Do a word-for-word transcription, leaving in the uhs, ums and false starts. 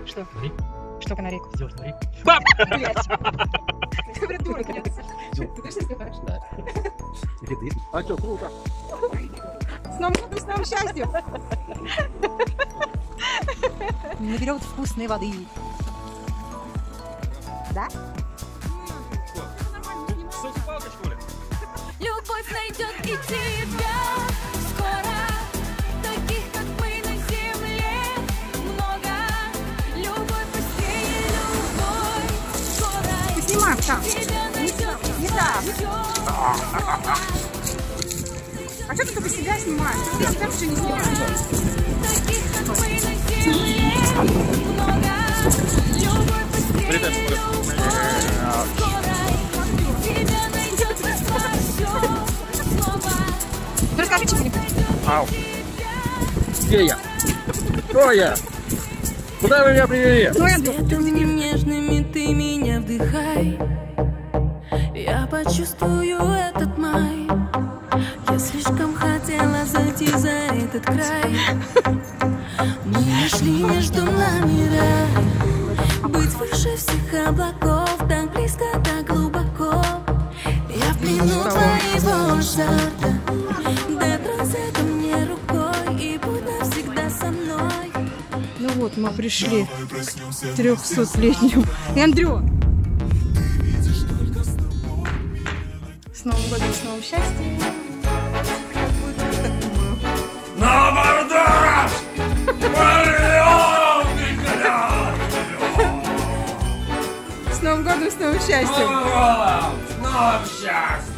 Что? Смотри. Что канарейку? Сделай, смотри. Блядь. Ты придурок, нет. Ты точно сказаешь? Да. А что, круто. С Новым годом, с новым счастьем! Наберет вкусной воды. Да? Любовь найдет и тебя скоро. Таких, как мы на земле, много. Любовь быстрее, любовь скоро. Ты снимай там. Тебя найдет Не так. скоро. А что ты только себя снимаешь? Ты себя вообще не снимаешь. Таких, как мы на земле, много. Любовь быстрее, любовь скоро. Тебя найдет все снова. Расскажи что-нибудь. Ау. Где я? Кто я? Куда вы меня привели? Ну, я думаю, Светом нежными ты меня вдыхай. Я почувствую этот май. Я слишком хотела зайти за этот край. Мы нашли между нами рай. Быть выше всех облаков, так близко, так глубоко. Я в плену твоего жара. Дотронься ко мне рукой и будь навсегда со мной. ну вот, мы пришли к трехсотлетнему Эндрю. С Новым годом, с новым счастьем. На бордах! С Новым годом, с новым счастьем. С новым счастьем!